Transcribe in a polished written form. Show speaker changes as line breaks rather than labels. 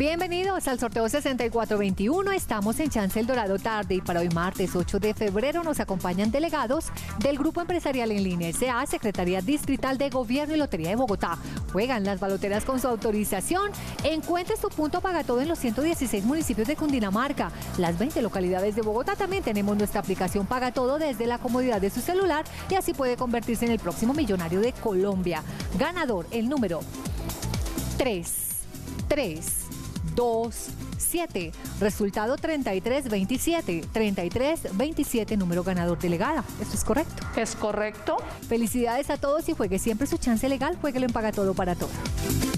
Bienvenidos al sorteo 6421. Estamos en Chance El Dorado tarde y para hoy martes 8 de febrero nos acompañan delegados del Grupo Empresarial en Línea S.A., Secretaría Distrital de Gobierno y Lotería de Bogotá. Juegan las baloteras con su autorización. Encuentre su punto paga todo en los 116 municipios de Cundinamarca. Las 20 localidades de Bogotá también tenemos nuestra aplicación Paga Todo desde la comodidad de su celular y así puede convertirse en el próximo millonario de Colombia. Ganador, el número 3327. Resultado 3327. 3327, número ganador delegada. ¿Esto es correcto?
Es correcto.
Felicidades a todos y juegue siempre su chance legal. Juéguelo en Paga Todo para Todo.